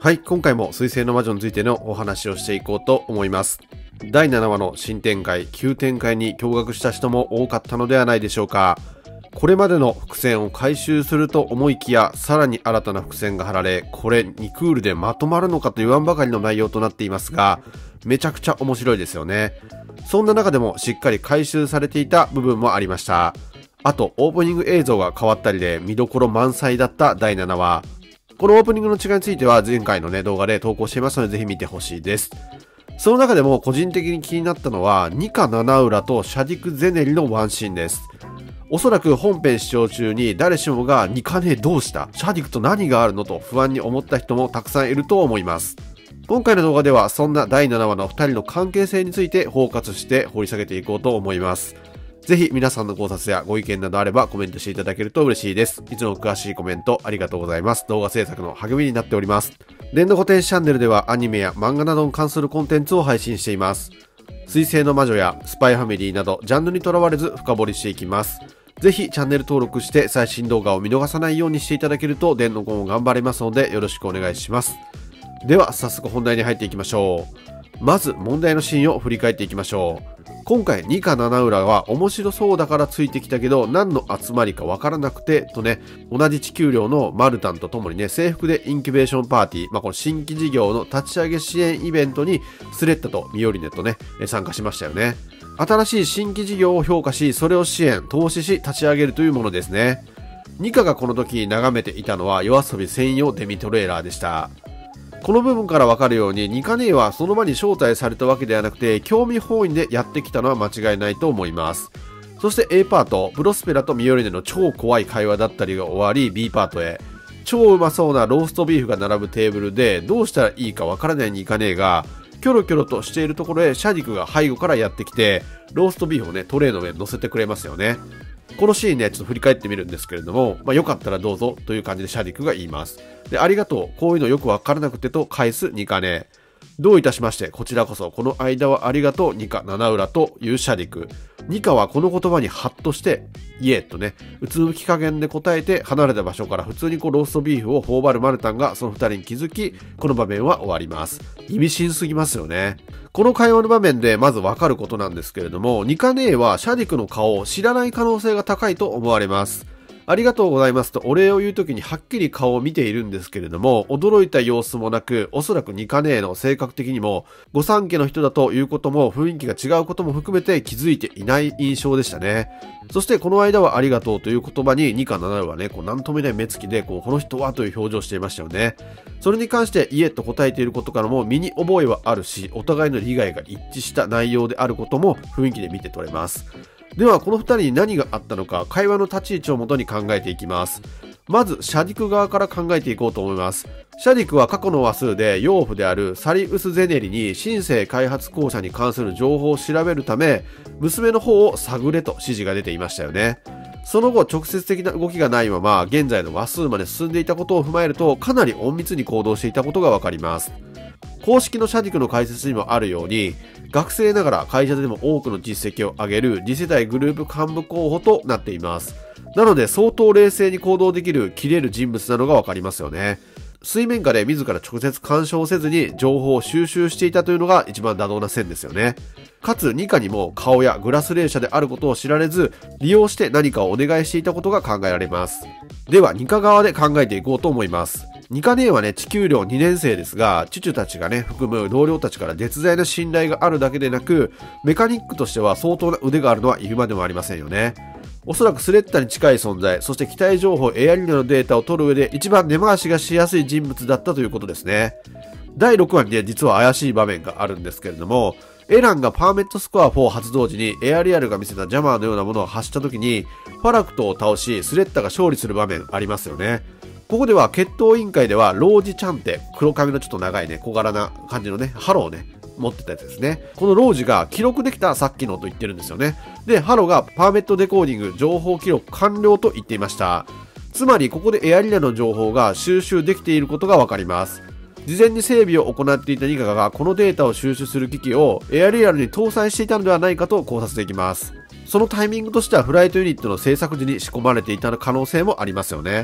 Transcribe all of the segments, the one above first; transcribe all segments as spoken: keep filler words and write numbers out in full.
はい、今回も水星の魔女についてのお話をしていこうと思います。だいななわの新展開、旧展開に驚愕した人も多かったのではないでしょうか。これまでの伏線を回収すると思いきや、さらに新たな伏線が張られ、これにクールでまとまるのかと言わんばかりの内容となっていますが、めちゃくちゃ面白いですよね。そんな中でもしっかり回収されていた部分もありました。あと、オープニング映像が変わったりで見どころ満載だっただいななわ。このオープニングの違いについては前回のね動画で投稿していますのでぜひ見てほしいです。その中でも個人的に気になったのはニカ・ナナウラとシャディク・ゼネリのワンシーンです。おそらく本編視聴中に誰しもがニカねどうしたシャディクと何があるのと不安に思った人もたくさんいると思います。今回の動画ではそんなだいななわのふたりの関係性について包括して掘り下げていこうと思います。ぜひ皆さんの考察やご意見などあればコメントしていただけると嬉しいです。いつも詳しいコメントありがとうございます。動画制作の励みになっております。電動古典チャンネルではアニメや漫画などに関するコンテンツを配信しています。水星の魔女やスパイファミリーなどジャンルにとらわれず深掘りしていきます。ぜひチャンネル登録して最新動画を見逃さないようにしていただけると電動コンを頑張れますのでよろしくお願いします。では早速本題に入っていきましょう。まず問題のシーンを振り返っていきましょう。今回ニカ・ナナウラは面白そうだからついてきたけど何の集まりかわからなくてとね、同じ地球寮のマルタンと共にね制服でインキュベーションパーティー、まあ、この新規事業の立ち上げ支援イベントにスレッタとミオリネとね参加しましたよね。新しい新規事業を評価しそれを支援投資し立ち上げるというものですね。ニカがこの時眺めていたのは夜遊び専用デミトレーラーでした。この部分からわかるようにニカ姉はその場に招待されたわけではなくて興味本位でやってきたのは間違いないと思います。そして A パート、プロスペラとミオリネの超怖い会話だったりが終わり B パートへ。超うまそうなローストビーフが並ぶテーブルでどうしたらいいかわからないニカ姉がキョロキョロとしているところへシャディクが背後からやってきてローストビーフをねトレーの上に乗せてくれますよね。このシーンね、ちょっと振り返ってみるんですけれども、まあ、よかったらどうぞという感じでシャディクが言います。で、ありがとう、こういうのよくわからなくてと返すニカね。どういたしまして、こちらこそ、この間はありがとう、ニカ・ナナウラというシャディク。ニカはこの言葉にハッとして、イエとね、うつむき加減で答えて、離れた場所から普通にこうローストビーフを頬張るマルタンがその二人に気づき、この場面は終わります。意味深すぎますよね。この会話の場面でまずわかることなんですけれども、ニカ姉はシャディクの顔を知らない可能性が高いと思われます。ありがとうございますとお礼を言うときにはっきり顔を見ているんですけれども、驚いた様子もなく、おそらくニカ姉の性格的にも、御三家の人だということも雰囲気が違うことも含めて気づいていない印象でしたね。そしてこの間はありがとうという言葉にニカ・ナナウラはね、こう何とも言えない目つきで、こうこの人はという表情をしていましたよね。それに関してイエと答えていることからも身に覚えはあるし、お互いの利害が一致した内容であることも雰囲気で見て取れます。ではこのふたりに何があったのか会話の立ち位置をもとに考えていきます。まずシャディク側から考えていこうと思います。シャディクは過去の話数で養父であるサリウス・ゼネリに新生開発公社に関する情報を調べるため娘の方を探れと指示が出ていましたよね。その後直接的な動きがないまま現在の話数まで進んでいたことを踏まえるとかなり隠密に行動していたことがわかります。公式のシャディクの解説にもあるように学生ながら会社でも多くの実績を上げる次世代グループ幹部候補となっています。なので相当冷静に行動できる切れる人物なのがわかりますよね。水面下で自ら直接干渉せずに情報を収集していたというのが一番妥当な線ですよね。かつニカにも顔やグラス霊社であることを知られず利用して何かをお願いしていたことが考えられます。ではニカ側で考えていこうと思います。ニカ姉はね、地球寮にねん生ですが、チュチュたちがね、含む同僚たちから絶大な信頼があるだけでなく、メカニックとしては相当な腕があるのは言うまでもありませんよね。おそらくスレッタに近い存在、そして機体情報エアリーナのデータを取る上で一番根回しがしやすい人物だったということですね。だいろくわにね、実は怪しい場面があるんですけれども、エランがパーメットスコアフォー発動時にエアリアルが見せたジャマーのようなものを発した時に、ファラクトを倒し、スレッタが勝利する場面ありますよね。ここでは決闘委員会ではロージちゃんって黒髪のちょっと長いね小柄な感じのねハローをね持ってたやつですね。このロージが記録できたさっきのと言ってるんですよね。でハローがパーメットデコーディング情報記録完了と言っていました。つまりここでエアリアの情報が収集できていることがわかります。事前に整備を行っていたニカがこのデータを収集する機器をエアリアルに搭載していたのではないかと考察できます。そのタイミングとしてはフライトユニットの製作時に仕込まれていた可能性もありますよね。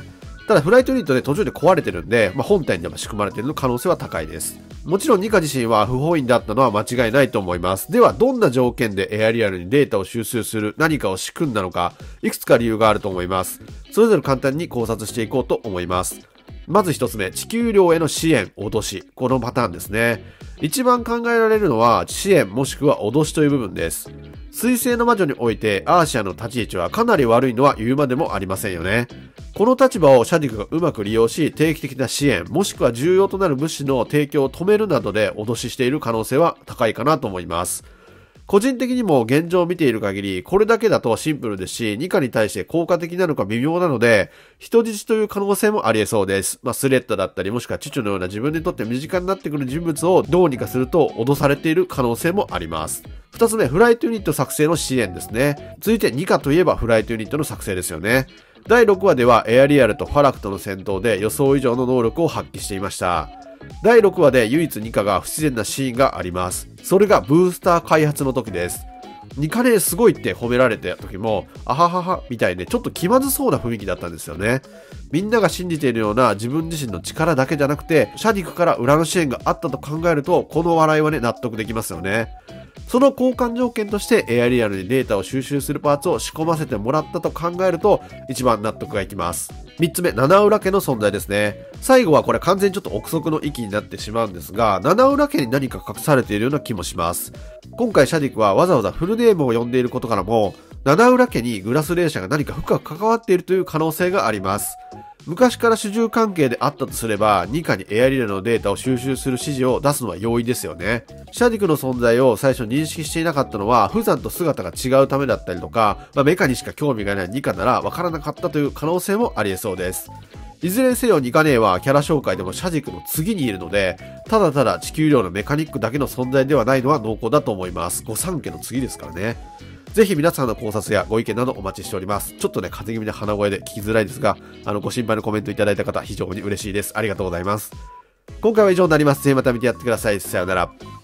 ただフライトユニットで途中で壊れてるんで、まあ、本体にでも仕組まれている可能性は高いです。もちろんニカ自身は不本意だったのは間違いないと思います。ではどんな条件でエアリアルにデータを収集する何かを仕組んだのか、いくつか理由があると思います。それぞれ簡単に考察していこうと思います。まず一つ目、地球寮への支援、脅し。このパターンですね。一番考えられるのは支援もしくは脅しという部分です。水星の魔女においてアーシアの立ち位置はかなり悪いのは言うまでもありませんよね。この立場をシャディクがうまく利用し、定期的な支援、もしくは重要となる物資の提供を止めるなどで脅ししている可能性は高いかなと思います。個人的にも現状を見ている限り、これだけだとシンプルですし、ニカに対して効果的なのか微妙なので、人質という可能性もあり得そうです。まあ、スレッタだったり、もしくはチュチュのような自分にとって身近になってくる人物をどうにかすると脅されている可能性もあります。二つ目、フライトユニット作成の支援ですね。続いてニカといえばフライトユニットの作成ですよね。だいろくわではエアリアルとファラクとの戦闘で予想以上の能力を発揮していました。だいろくわで唯一ニカが不自然なシーンがあります。それがブースター開発の時です。ニカねすごいって褒められた時も、あはははみたいでちょっと気まずそうな雰囲気だったんですよね。みんなが信じているような自分自身の力だけじゃなくて、シャディクから裏の支援があったと考えると、この笑いはね、納得できますよね。その交換条件としてエアリアルにデータを収集するパーツを仕込ませてもらったと考えると一番納得がいきます。みっつめ、七浦家の存在ですね。最後はこれ完全にちょっと憶測の域になってしまうんですが、七浦家に何か隠されているような気もします。今回シャディクはわざわざフルネームを呼んでいることからも、七浦家にグラスレー社が何か深く関わっているという可能性があります。昔から主従関係であったとすれば、ニカにエアリアルのデータを収集する指示を出すのは容易ですよね。シャディクの存在を最初認識していなかったのは、フザンと姿が違うためだったりとか、まあ、メカにしか興味がないニカならわからなかったという可能性もあり得そうです。いずれにせよニカネーはキャラ紹介でもシャディクの次にいるので、ただただ地球寮のメカニックだけの存在ではないのは濃厚だと思います。御三家の次ですからね。ぜひ皆さんの考察やご意見などお待ちしております。ちょっとね、風邪気味で鼻声で聞きづらいですが、あの、ご心配のコメントいただいた方、非常に嬉しいです。ありがとうございます。今回は以上になります。ぜひまた見てやってください。さようなら。